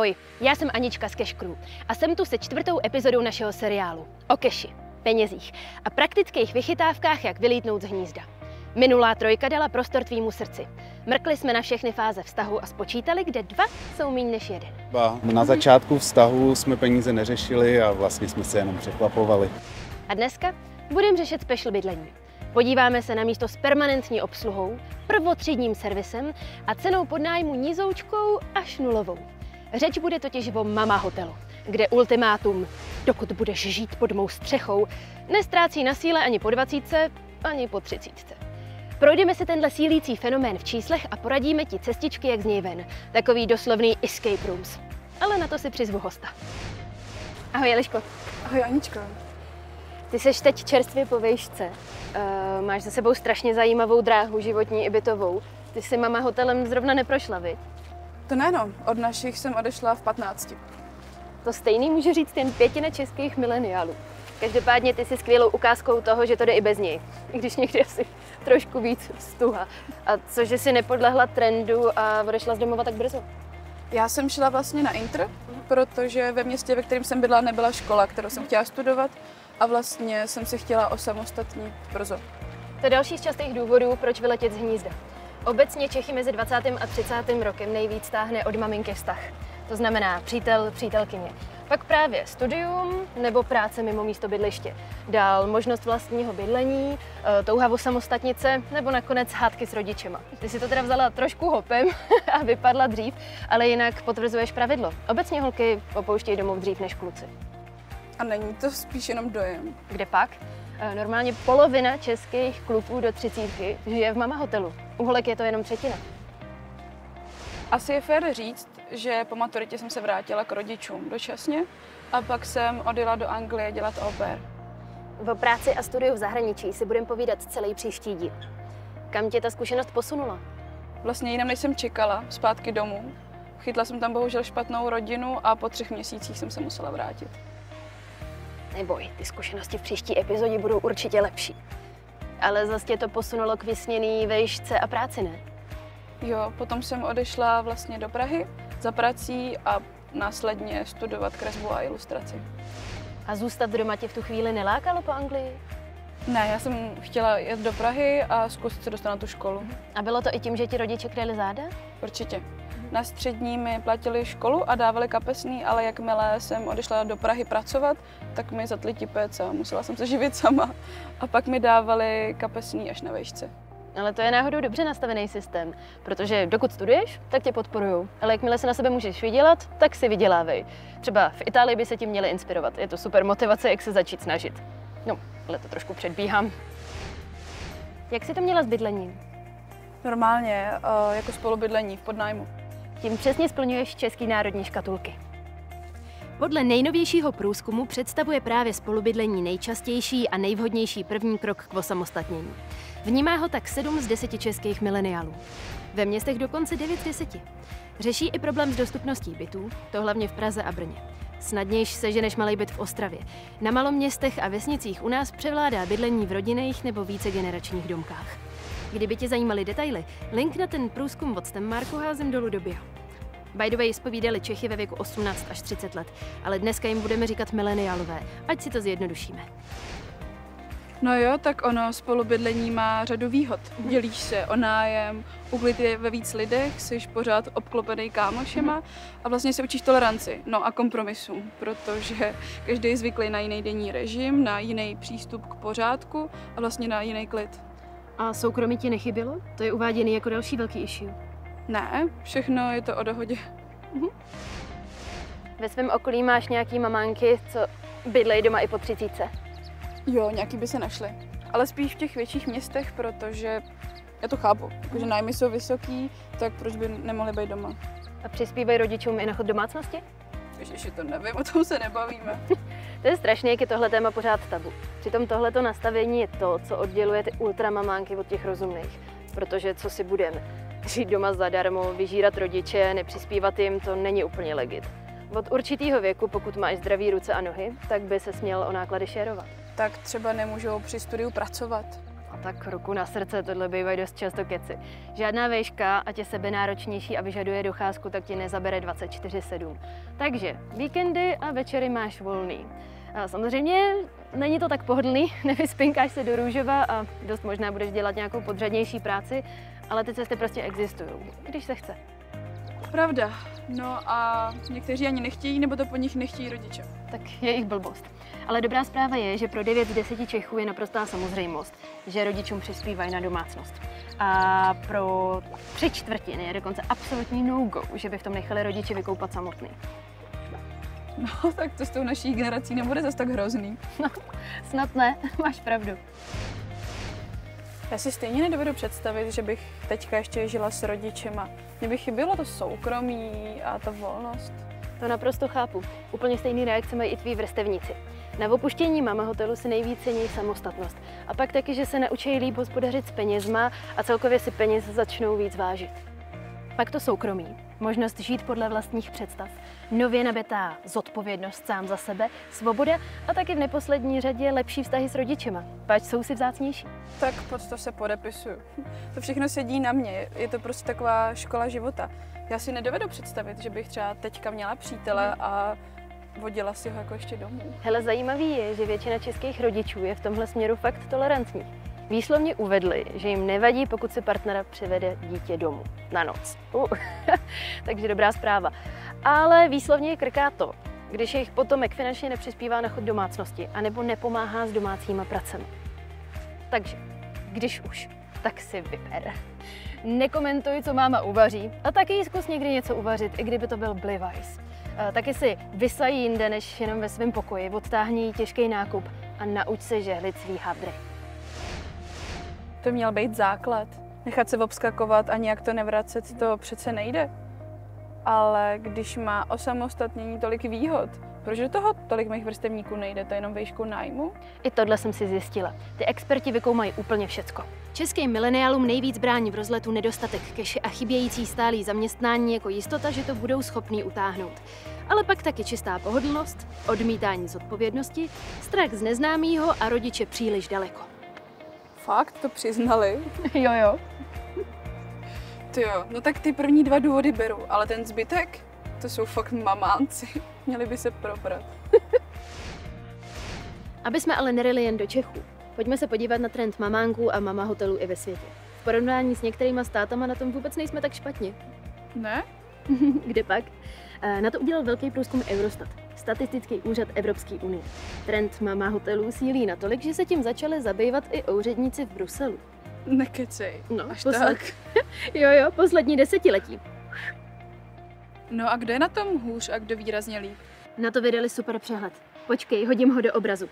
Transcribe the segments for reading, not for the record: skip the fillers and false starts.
Ahoj, já jsem Anička z Cash Crew a jsem tu se 4. epizodou našeho seriálu o keši, penězích a praktických vychytávkách, jak vylítnout z hnízda. Minulá 3 dala prostor tvýmu srdci. Mrkli jsme na všechny fáze vztahu a spočítali, kde 2 jsou míň než 1. Na začátku vztahu jsme peníze neřešili a vlastně jsme se jenom překvapovali. A dneska budeme řešit special bydlení. Podíváme se na místo s permanentní obsluhou, prvotřídním servisem a cenou podnájmu nízoučkou až nulovou. Řeč bude totiž o Mama hotelu, kde ultimátum, dokud budeš žít pod mou střechou, nestrácí na síle ani po 20, ani po 30. Projdeme si tenhle sílící fenomén v číslech a poradíme ti cestičky, jak z něj ven. Takový doslovný escape rooms. Ale na to si přizvu hosta. Ahoj, Eliško. Ahoj, Aničko. Ty seš teď čerstvě po vejšce. Máš za sebou strašně zajímavou dráhu, životní i bytovou. Ty si Mama hotelem zrovna neprošla, viď? To ne, no. Od našich jsem odešla v 15. To stejný může říct jen 1/5 českých mileniálů. Každopádně ty jsi skvělou ukázkou toho, že to jde i bez něj. I když někdy asi trošku víc stuha. A cože si nepodlehla trendu a odešla z domova tak brzo? Já jsem šla vlastně na Intr, protože ve městě, ve kterém jsem bydla, nebyla škola, kterou jsem chtěla studovat a vlastně jsem se chtěla osamostatnit brzo. To je další z častých důvodů, proč vyletět z hnízda. Obecně Čechy mezi 20. a 30. rokem nejvíc táhne od maminky vztah. To znamená přítel, přítelkyně. Pak právě studium nebo práce mimo místo bydliště. Dál možnost vlastního bydlení, touha osamostatnit se nebo nakonec hádky s rodičema. Ty si to teda vzala trošku hopem a vypadla dřív, ale jinak potvrzuješ pravidlo. Obecně holky opouštějí domov dřív než kluci. A není to spíš jenom dojem? Kde pak? Normálně polovina českých kluků do 30 žije v Mama hotelu. U holek je to jenom 1/3. Asi je fér říct, že po maturitě jsem se vrátila k rodičům dočasně a pak jsem odjela do Anglie dělat au pair. O práci a studiu v zahraničí si budeme povídat celý příští díl. Kam tě ta zkušenost posunula? Vlastně jinam než jsem čekala, zpátky domů. Chytla jsem tam bohužel špatnou rodinu a po 3 měsících jsem se musela vrátit. Neboj, ty zkušenosti v příští epizodě budou určitě lepší. Ale zase tě to posunulo k vysněný vejšce a práci, ne? Jo, potom jsem odešla vlastně do Prahy za prací a následně studovat kresbu a ilustraci. A zůstat doma tě v tu chvíli nelákalo po Anglii? Ne, já jsem chtěla jet do Prahy a zkusit se dostat na tu školu. A bylo to i tím, že ti rodiče kryli záda? Určitě. Na střední mi platili školu a dávali kapesný, ale jakmile jsem odešla do Prahy pracovat, tak mi zatli tipec a musela jsem se živit sama. A pak mi dávali kapesný až na vejšce. Ale to je náhodou dobře nastavený systém, protože dokud studuješ, tak tě podporujou. Ale jakmile se na sebe můžeš vydělat, tak si vydělávej. Třeba v Itálii by se tím měli inspirovat. Je to super motivace, jak se začít snažit. No, ale to trošku předbíhám. Jak jsi to měla s bydlením? Normálně, jako spolubydlení v podnájmu. Tím přesně splňuješ český národní škatulky. Podle nejnovějšího průzkumu představuje právě spolubydlení nejčastější a nejvhodnější první krok k osamostatnění. Vnímá ho tak 7 z 10 českých mileniálů. Ve městech dokonce 9 z 10. Řeší i problém s dostupností bytů, to hlavně v Praze a Brně. Snadnějš seženeš malý byt v Ostravě. Na maloměstech a vesnicích u nás převládá bydlení v rodinných nebo vícegeneračních domkách. Kdyby tě zajímaly detaily, link na ten průzkum od Stemmarku házím dolů do bio. By the way, zpovídali Čechy ve věku 18 až 30 let, ale dneska jim budeme říkat mileniálové, ať si to zjednodušíme. No jo, tak ono spolubydlení má řadu výhod. Dělíš se o nájem, uklid je ve víc lidech, jsi pořád obklopený kámošema a vlastně se učíš toleranci, no a kompromisu, protože každý je zvyklý na jiný denní režim, na jiný přístup k pořádku a vlastně na jiný klid. A soukromí ti nechybělo? To je uváděný jako další velký issue. Ne, všechno je to o dohodě. Ve svém okolí máš nějaký mamánky, co bydlejí doma i po 30? Jo, nějaký by se našly. Ale spíš v těch větších městech, protože já to chápu. Protože nájmy jsou vysoký, tak proč by nemohli být doma? A přispívají rodičům i na chod domácnosti? Ježiši, to nevím, o tom se nebavíme. To je strašně, jak je tohle téma pořád tabu. Přitom tohleto nastavení je to, co odděluje ty ultramamánky od těch rozumných. Protože co si budem? Žít doma zadarmo, vyžírat rodiče, nepřispívat jim, to není úplně legit. Od určitého věku, pokud máš zdraví ruce a nohy, tak by se směl o náklady šérovat. Tak třeba nemůžou při studiu pracovat. A Tak ruku na srdce, tohle bývají dost často keci. Žádná vejška, ať je sebenáročnější a vyžaduje docházku, tak ti nezabere 24/7. Takže víkendy a večery máš volný. A samozřejmě není to tak pohodlný, nevyspinkáš se do růžova a dost možná budeš dělat nějakou podřadnější práci, ale ty cesty prostě existují, když se chce. Pravda. No a někteří ani nechtějí, nebo to po nich nechtějí rodiče. Tak je jich blbost. Ale dobrá zpráva je, že pro 9 z 10 Čechů je naprostá samozřejmost, že rodičům přispívají na domácnost. A pro 3/4 je dokonce absolutní no-go, že by v tom nechali rodiče vykoupat samotný. No, tak to s tou naší generací nebude zas tak hrozný. No, snad ne, máš pravdu. Já si stejně nedovedu představit, že bych teďka ještě žila s rodičema. Mně by chybělo to soukromí a ta volnost. To naprosto chápu. Úplně stejný reakce mají i tví vrstevníci. Na opuštění mama hotelu si nejvíc cení samostatnost. A pak taky, že se naučí líp hospodařit s penězma a celkově si peněz začnou víc vážit. Pak to soukromí, možnost žít podle vlastních představ, nově nabitá zodpovědnost sám za sebe, svoboda a taky v neposlední řadě lepší vztahy s rodičema, pač jsou si vzácnější. Tak pod to se podepisuju. To všechno sedí na mě, je to prostě taková škola života. Já si nedovedu představit, že bych třeba teďka měla přítele a vodila si ho jako ještě domů. Hele, zajímavý je, že většina českých rodičů je v tomhle směru fakt tolerantní. Výslovně uvedli, že jim nevadí, pokud se partnera přivede dítě domů na noc. Takže dobrá zpráva. Ale výslovně je krká to, když jejich potomek finančně nepřispívá na chod domácnosti anebo nepomáhá s domácíma pracemi. Takže, když už, tak si vyber. Nekomentuj, co máma uvaří a taky zkus někdy něco uvařit, i kdyby to byl blivajs. Taky si vysají jinde, než jenom ve svém pokoji, odtáhni jí těžký nákup a nauč se žehlit svý hadry. To měl být základ. Nechat se obskakovat a nějak to nevracet, to přece nejde. Ale když má osamostatnění tolik výhod, proč do toho tolik mých vrstevníků nejde? To je jenom vejšku nájmu? I tohle jsem si zjistila. Ty experti vykoumají úplně všecko. Českým mileniálům nejvíc brání v rozletu nedostatek keše a chybějící stálý zaměstnání jako jistota, že to budou schopní utáhnout. Ale pak taky čistá pohodlnost, odmítání zodpovědnosti, strach z neznámého a rodiče příliš daleko. Fakt? To přiznali? Jo. Tyjo, no tak ty první 2 důvody beru, ale ten zbytek, to jsou fakt mamánci. Měli by se probrat. Aby jsme ale neryli jen do Čechů, pojďme se podívat na trend mamánků a mama hotelů i ve světě. V porovnání s některýma státama na tom vůbec nejsme tak špatně. Ne? Kde pak? Na to udělal velký průzkum Eurostat, statistický úřad Evropské unie. Trend mama hotelů sílí natolik, že se tím začali zabývat i úředníci v Bruselu. Nekecej. No, až tak. Jo, poslední desetiletí. No a kdo je na tom hůř a kdo výrazně líp? Na to vydali super přehled. Počkej, hodím ho do obrazu.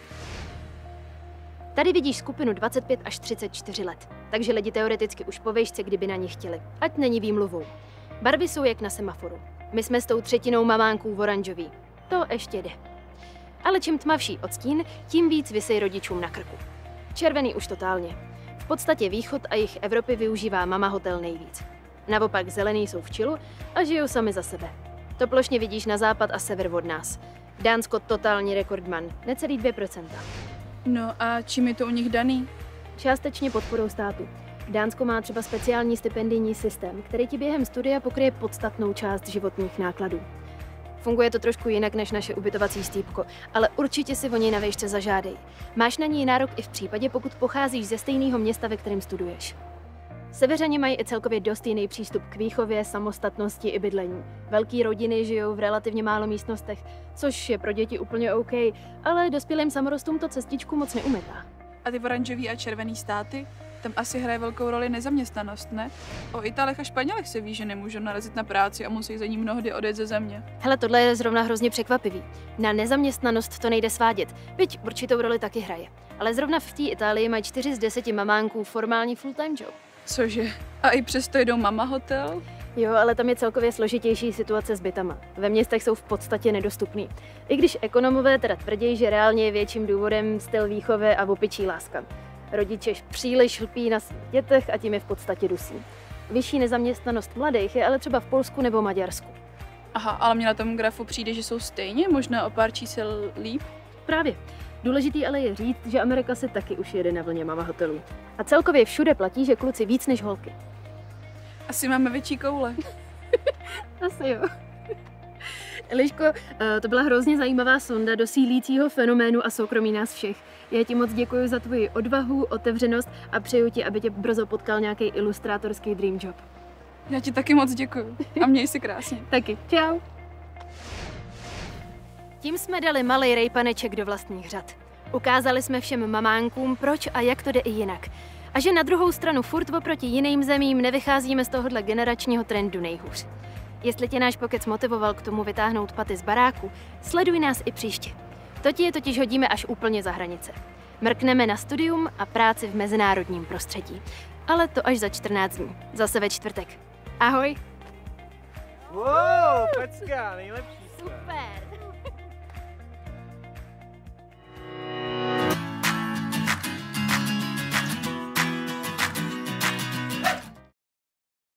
Tady vidíš skupinu 25 až 34 let, takže lidi teoreticky už po vejšce, kdyby na ní chtěli. Ať není výmluvou. Barvy jsou jak na semaforu. My jsme s tou třetinou mamánků v oranžový. To ještě jde. Ale čím tmavší odstín, tím víc visej rodičům na krku. Červený už totálně. V podstatě východ a jih Evropy využívá mama hotel nejvíc. Naopak zelený jsou v čilu a žijou sami za sebe. To plošně vidíš na západ a sever od nás. Dánsko totální rekordman, necelý 2%. No a čím je to u nich daný? Částečně podporou státu. Dánsko má třeba speciální stipendijní systém, který ti během studia pokryje podstatnou část životních nákladů. Funguje to trošku jinak než naše ubytovací stýpko, ale určitě si o něj na vejšce zažádej. Máš na něj nárok i v případě, pokud pocházíš ze stejného města, ve kterém studuješ. Severani mají i celkově dost jiný přístup k výchově, samostatnosti i bydlení. Velký rodiny žijou v relativně málo místnostech, což je pro děti úplně OK, ale dospělým samorostům to cestičku moc neumetá. A ty oranžový a červený státy? Tam asi hraje velkou roli nezaměstnanost, ne? O Italech a Španělech se ví, že nemůžou narazit na práci a musí za ní mnohdy odjet ze země. Hele, tohle je zrovna hrozně překvapivý. Na nezaměstnanost to nejde svádět, byť určitou roli taky hraje. Ale zrovna v té Itálii mají 4 z 10 mamánků formální full-time job. Cože? A i přesto jdou mama hotel? Jo, ale tam je celkově složitější situace s bytama. Ve městech jsou v podstatě nedostupný. I když ekonomové teda tvrdí, že reálně je větším důvodem styl výchovy a opičí láska. Rodiče příliš lpí na svých dětech a tím je v podstatě dusí. Vyšší nezaměstnanost mladých je ale třeba v Polsku nebo Maďarsku. Aha, ale mně na tom grafu přijde, že jsou stejně, možná o pár čísel líp. Právě. Důležitý ale je říct, že Amerika se taky už jede na vlně mama hotelů. A celkově všude platí, že kluci víc než holky. Asi máme větší koule. Asi jo. Eliško, to byla hrozně zajímavá sonda do sílícího fenoménu a soukromí nás všech. Já ti moc děkuji za tvoji odvahu, otevřenost a přeju ti, aby tě brzo potkal nějaký ilustrátorský dream job. Já ti taky moc děkuji a měj si krásně. Taky. Čau. Tím jsme dali malej rejpaneček do vlastních řad. Ukázali jsme všem mamánkům, proč a jak to jde i jinak. A že na druhou stranu furt oproti jiným zemím nevycházíme z tohohle generačního trendu nejhůř. Jestli tě náš pokec motivoval k tomu vytáhnout paty z baráku, sleduj nás i příště. To ti je totiž hodíme až úplně za hranice. Mrkneme na studium a práci v mezinárodním prostředí. Ale to až za 14 dní. Zase ve čtvrtek. Ahoj. Wow, pecka, nejlepší. Super.